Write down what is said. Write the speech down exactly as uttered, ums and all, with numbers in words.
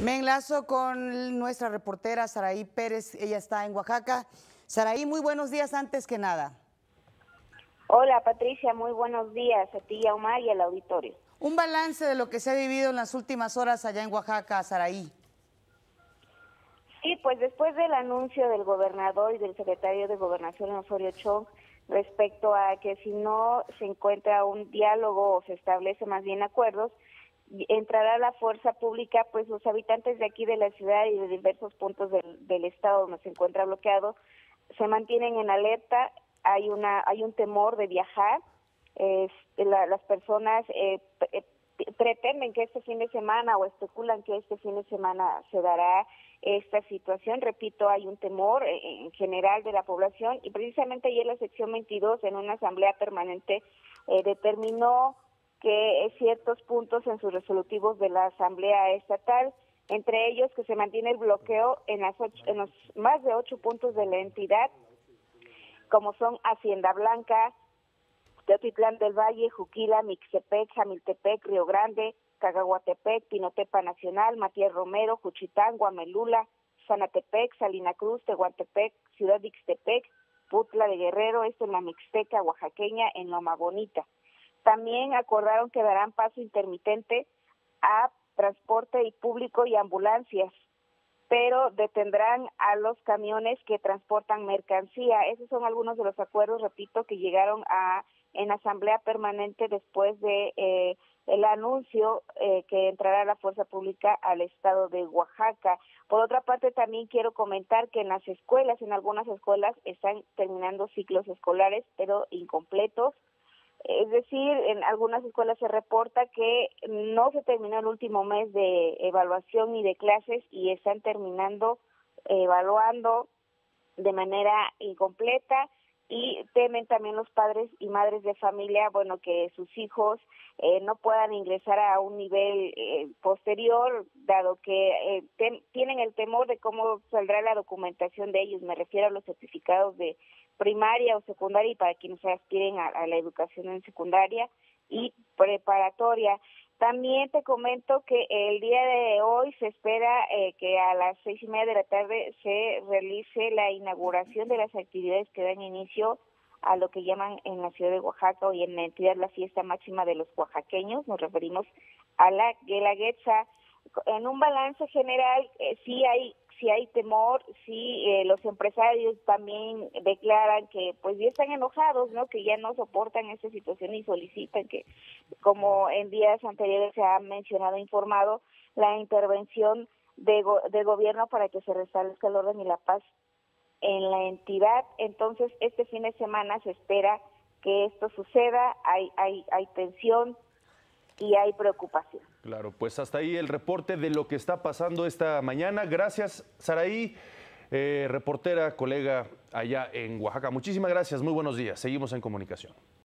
Me enlazo con nuestra reportera Saraí Pérez, ella está en Oaxaca. Saraí, muy buenos días antes que nada. Hola Patricia, muy buenos días a ti, a Omar y al auditorio. Un balance de lo que se ha vivido en las últimas horas allá en Oaxaca, Saraí. Sí, pues después del anuncio del gobernador y del secretario de Gobernación, Osorio Chong, respecto a que si no se encuentra un diálogo o se establece más bien acuerdos, entrará la fuerza pública, pues los habitantes de aquí de la ciudad y de diversos puntos del, del estado donde se encuentra bloqueado, se mantienen en alerta, hay una hay un temor de viajar, eh, la, las personas eh, pretenden que este fin de semana o especulan que este fin de semana se dará esta situación. Repito, hay un temor en general de la población y precisamente ayer la sección veintidós en una asamblea permanente eh, determinó que ciertos puntos en sus resolutivos de la asamblea estatal, entre ellos que se mantiene el bloqueo en, las ocho, en los más de ocho puntos de la entidad, como son Hacienda Blanca, Teotitlán del Valle, Juquila, Mixtepec, Jamiltepec, Río Grande, Cagaguatepec, Pinotepa Nacional, Matías Romero, Juchitán, Guamelula, Zanatepec, Salina Cruz, Tehuantepec, Ciudad de Ixtepec, Putla de Guerrero, esto en la Mixteca oaxaqueña, en Loma Bonita. También acordaron que darán paso intermitente a transporte y público y ambulancias, pero detendrán a los camiones que transportan mercancía. Esos son algunos de los acuerdos, repito, que llegaron a en asamblea permanente después de eh, el anuncio eh, que entrará la fuerza pública al estado de Oaxaca. Por otra parte, también quiero comentar que en las escuelas, en algunas escuelas, están terminando ciclos escolares, pero incompletos. Es decir, en algunas escuelas se reporta que no se terminó el último mes de evaluación ni de clases y están terminando evaluando de manera incompleta, y temen también los padres y madres de familia, bueno, que sus hijos eh, no puedan ingresar a un nivel eh, posterior, dado que eh, ten, tienen el temor de cómo saldrá la documentación de ellos. Me refiero a los certificados de primaria o secundaria y para quienes aspiren a, a la educación en secundaria y preparatoria. También te comento que el día de hoy se espera eh, que a las seis y media de la tarde se realice la inauguración de las actividades que dan inicio a lo que llaman en la ciudad de Oaxaca y en la entidad la fiesta máxima de los oaxaqueños. Nos referimos a la Guelaguetza. En un balance general, eh, sí hay sí hay temor, sí eh, los empresarios también declaran que pues ya están enojados, ¿no? Que ya no soportan esta situación y solicitan que, como en días anteriores se ha mencionado, informado, la intervención de, go de gobierno para que se restablezca el orden y la paz en la entidad. Entonces, este fin de semana se espera que esto suceda, hay, hay, hay tensión y hay preocupación. Claro, pues hasta ahí el reporte de lo que está pasando esta mañana. Gracias, Saraí, eh, reportera, colega allá en Oaxaca. Muchísimas gracias, muy buenos días. Seguimos en comunicación.